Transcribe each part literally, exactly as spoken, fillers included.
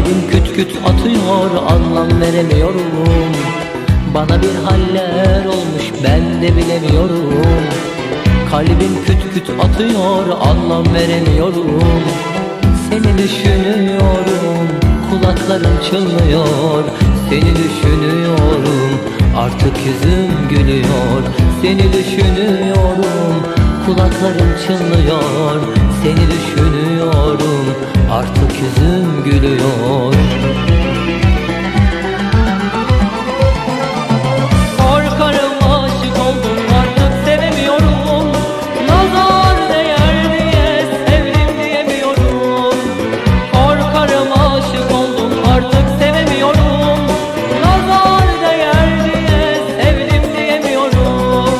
Kalbim küt küt atıyor, anlam veremiyorum. Bana bir haller olmuş, ben de bilemiyorum. Kalbim küt küt atıyor, anlam veremiyorum. Seni düşünüyorum, kulaklarım çınlıyor. Seni düşünüyorum, artık yüzüm gülüyor. Seni düşünüyorum, kulaklarım çınlıyor. Seni düşünüyorum, artık yüzüm gülüyor. Korkarım aşık oldum, artık sevemiyorum. Nazar değer diye sevdim diyemiyorum. Korkarım aşık oldum, artık sevemiyorum. Nazar değer diye sevdim diyemiyorum.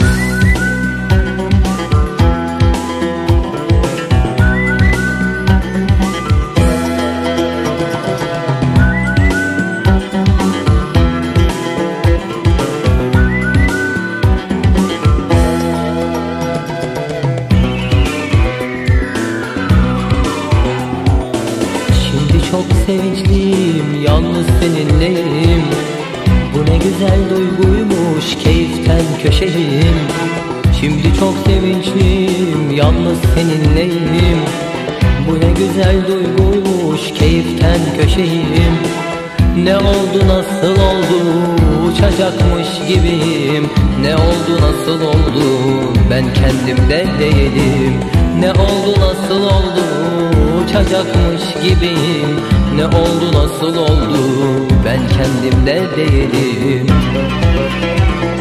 Çok sevinçliyim, yalnız seninleyim. Bu ne güzel duyguymuş, keyiften köşeyim. Şimdi çok sevinçliyim, yalnız seninleyim. Bu ne güzel duyguymuş, keyiften köşeyim. Ne oldu, nasıl oldu, uçacakmış gibiyim. Ne oldu, nasıl oldu, ben kendimde değilim. Ne oldu, nasıl oldu, uçacakmış gibiyim. Ne oldu, nasıl oldu, ben kendimde değilim.